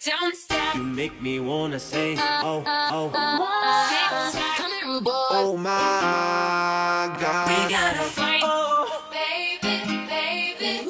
Don't stop. You make me wanna say, oh, oh, Come here, rude boy. oh my God. We gotta fight. Oh, Baby, baby.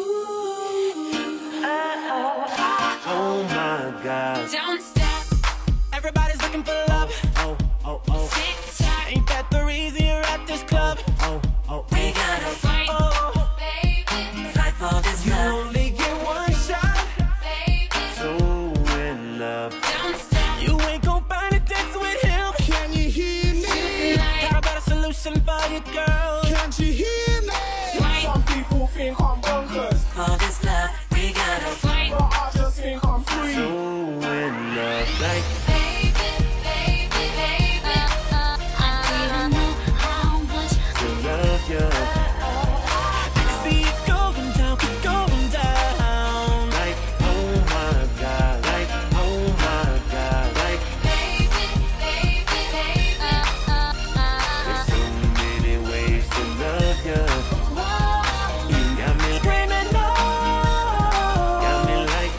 oh my God. Don't stop. Everybody's looking for love. Oh, oh, oh. Tick tock. Ain't that the reason you're at this club? Oh, oh, We gotta fight. oh. Baby, Fight for this You love. only get one shot. baby. So in love. Don't stop. You ain't gon' find a dance with him. Can you hear me? Got a better solution for you, girl. Can't you hear me? Fight. Some people think I'm bonkers, For this love, we gotta Fight. but I just think I'm free. So in love. Like, Baby, baby, baby. I didn't know how much. to love you. I can see it going down, keep going down. Like, oh my God. Like, oh my God. Like, Baby, baby, baby. there's so many ways to love you. You got me screaming, no. Got me like,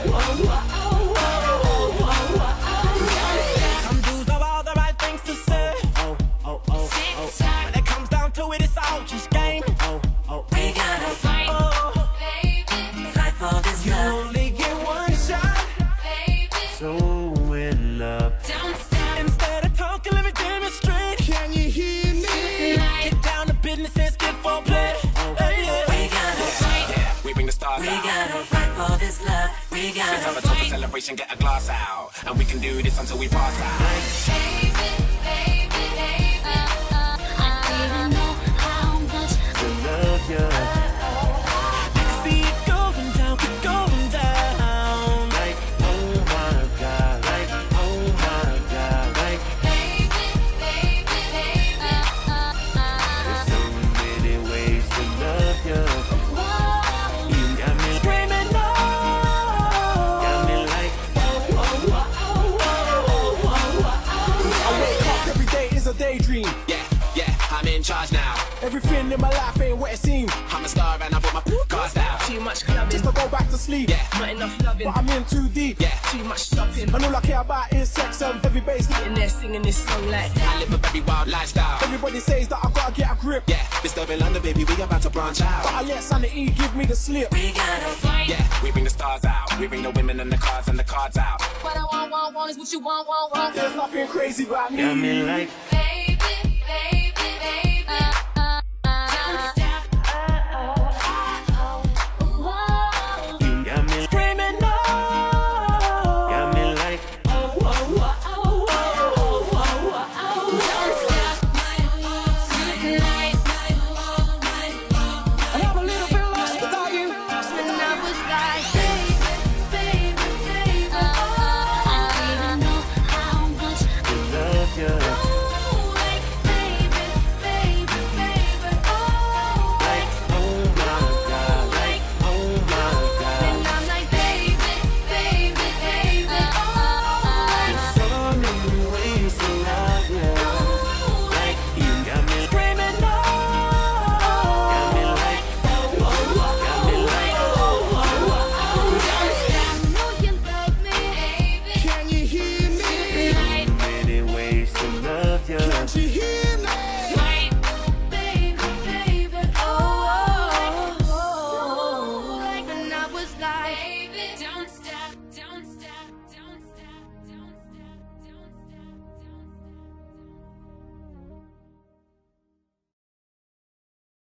some dudes know all the right things to say. Oh, oh, oh, oh. When it comes down to it, it's all just game. Oh, oh, We gotta Fight. oh. Baby, fight for this You love. only get one shot. baby. So in love. Don't stop. Instead of talking, let me demonstrate. Can you hear me? Get down to business and skip for play. Hey, yeah. We gotta fight. Yeah, we bring the stars We out. gotta fight for this love. We Let's have gotta a total celebration, get a glass out. And we can do this until we pass out. Baby, baby, baby. I didn't know how much. To love you. I can see it going down, keep going down. Like, oh my God. Like, oh my God. Like, Baby, baby, baby. there's so many ways to love you. You got me screaming, no. Got me like, I wake up every day is a daydream. Yeah, yeah, I'm in charge now. Everything in my life ain't what it seems. I'm a star and I put my cards down. Too much clubbing, Just to go back to sleep, Yeah, not enough loving. but I'm in too deep. yeah. Too much shopping. And all I care about is sex and heavy bass. In there singing this song like I live a very wild lifestyle. Everybody says that I gotta get a grip, Yeah, disturbing London, baby, we about to branch but out. I let sanity give me the slip. We gotta Fight. Yeah, we bring the stars out. We bring the women and the cars out. What I want is what you want. There's nothing crazy about got me. me like.